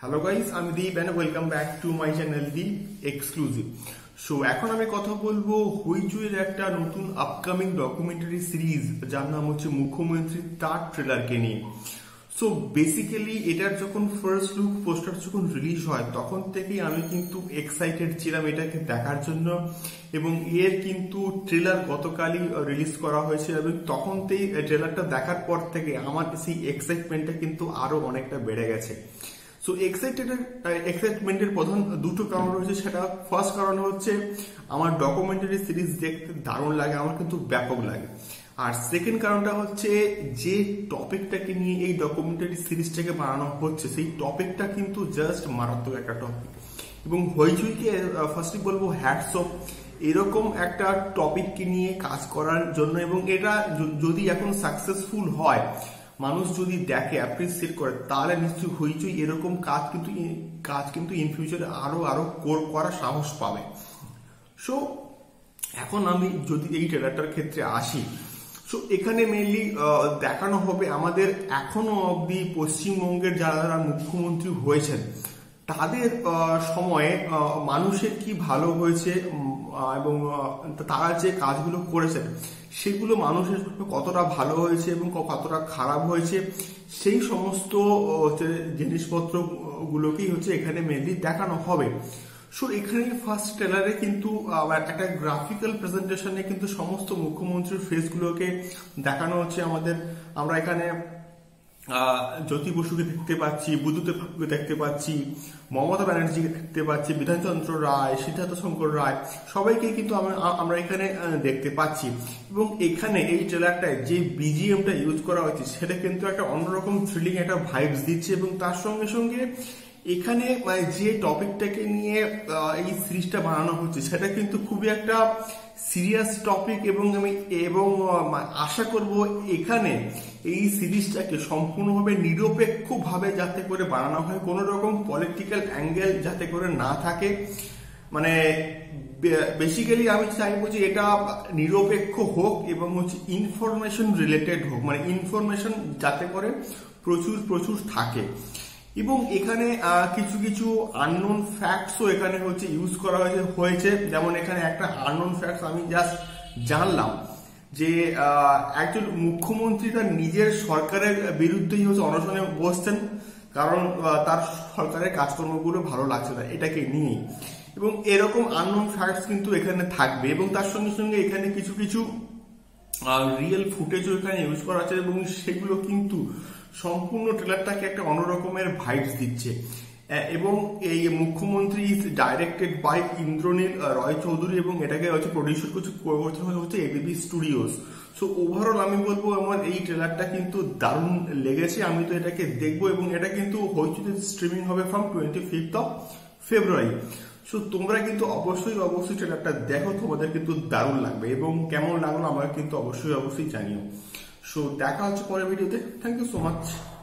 Hello guys, আমি Deep and welcome back to my channel the exclusive. So এখন আমি কথা বলবো হইচইয়ের একটা নতুন আপকামিং ডকুমেন্টারি সিরিজ যার নাম হচ্ছে মুখ্যমন্ত্রী, তার ট্রেলারকে নিয়ে। সো বেসিক্যালি এটার যখন ফার্স্ট লুক পোস্টার যখন রিলিজ হয় তখন থেকেই আমি কিন্তু এক্সাইটেড ছিলাম এটাকে দেখার জন্য, এবং এর কিন্তু ট্রেলার গতকালই রিলিজ করা হয়েছে এবং তখন থেকে ট্রেলারটা দেখার পর থেকে আমার সেই এক্সাইটমেন্টটা কিন্তু আরো অনেকটা বেড়ে গেছে। সো এক্সাইটমেন্টের প্রধান দুটো কারণ রয়েছে। সেটা ফার্স্ট কারণ হচ্ছে আমার ডকুমেন্টারি সিরিজ দেখতে দারুণ লাগে, আমার কিন্তু ব্যাপক লাগে। আর সেকেন্ড কারণটা হচ্ছে যে টপিকটাকে নিয়ে এই ডকুমেন্টারি সিরিজটাকে বানানো হচ্ছে সেই টপিকটা কিন্তু জাস্ট মারাত্মক একটা টপিক, এবং হইচইকে ফার্স্টলি বলবো হ্যাটস অফ এরকম একটা টপিককে নিয়ে কাজ করার জন্য। এবং এটা যদি এখন সাকসেসফুল হয়, মানুষ যদি দেখে অ্যাপ্রিসিয়েট করে, তাহলে নিশ্চয়ই হইচই এরকম কাজ কিন্তু ইন ফিউচারে আরো করার সাহস পাবে। সো এখন আমি যদি এই ট্রেলারটার ক্ষেত্রে আসি, সো এখানে মেইনলি দেখানো হবে আমাদের এখনো অব্দি পশ্চিমবঙ্গের যারা মুখ্যমন্ত্রী হয়েছেন তাদের সময়ে মানুষের কি ভালো হয়েছে এবং তারা যে কাজগুলো করেছেন সেগুলো মানুষের কতটা ভালো হয়েছে এবং কতটা খারাপ হয়েছে, সেই সমস্ত জিনিসপত্র গুলোকেই হচ্ছে এখানে মেনলি দেখানো হবে। সো এখানে ফার্স্ট ট্রেলারে কিন্তু একটা গ্রাফিক্যাল প্রেজেন্টেশনে কিন্তু সমস্ত মুখ্যমন্ত্রীর ফেস গুলোকে দেখানো হচ্ছে আমাদের। আমরা এখানে জ্যোতি বসুকে দেখতে পাচ্ছি, বুদ্ধদেব ঠাকুরকে দেখতে পাচ্ছি, মমতা ব্যানার্জিকে দেখতে পাচ্ছি, বিধানচন্দ্র রায়, সিদ্ধার্থ শঙ্কর রায়, সবাইকে কিন্তু আমরা এখানে দেখতে পাচ্ছি। এবং এখানে এই ট্রেলারটায় যে বিজিএমটা ইউজ করা হয়েছে সেটা কিন্তু একটা অন্যরকম থ্রিলিং একটা ভাইবস দিচ্ছে। এবং তার সঙ্গে সঙ্গে এখানে যে টপিকটাকে নিয়ে এই সিরিজটা বানানো হচ্ছে সেটা কিন্তু খুবই একটা সিরিয়াস টপিক, এবং আমি আশা করব এখানে এই সিরিজটাকে সম্পূর্ণভাবে নিরপেক্ষভাবে যাতে করে বানানো হয়, কোন রকম পলিটিক্যাল অ্যাঙ্গেল যাতে করে না থাকে। মানে বেসিক্যালি আমি চাইবো যে এটা নিরপেক্ষ হোক এবং হচ্ছে ইনফরমেশন রিলেটেড হোক, মানে ইনফরমেশন যাতে করে প্রচুর থাকে। এবং এখানে কিছু কিছু আননোন ফ্যাক্টসও এখানে হচ্ছে ইউজ করা হয়েছে। যেমন এখানে একটা আননোন ফ্যাক্টস আমি জাস্ট জানলাম যে একজন মুখ্যমন্ত্রী তার নিজের সরকারের বিরুদ্ধেই হচ্ছে অনশনে বসছেন, কারণ তার সরকারের কাজকর্মগুলো ভালো লাগছে না এটাকে নিয়ে। এবং এরকম আননোন ফ্যাক্টস কিন্তু এখানে থাকবে, এবং তার সঙ্গে সঙ্গে এখানে কিছু কিছু রিয়েল ফুটেজও এখানে ইউজ করা আছে, এবং সেগুলো কিন্তু সম্পূর্ণ ট্রেলারটাকে একটা অন্যরকমের ভাইবস দিচ্ছে। এবং এই Mukhyamantri is directed by Indranil Roy Chowdhury, এবং এটাকে হচ্ছে প্রডিউসার করতে হচ্ছে এবিপি স্টুডিওস। সো ওভারঅল আমি বলবো আমার এই ট্রেলারটা কিন্তু দারুণ লেগেছে, আমি তো এটাকে দেখবো। এবং এটা কিন্তু হইচইতে স্ট্রিমিং হবে from 25th of February। So তোমরা কিন্তু অবশ্যই ট্রেলারটা দেখো, তোমাদের কিন্তু দারুণ লাগবে, এবং কেমন লাগলো আমাকে কিন্তু অবশ্যই জানিও। সো দেখা হচ্ছে পরের ভিডিওতে। Thank you so much.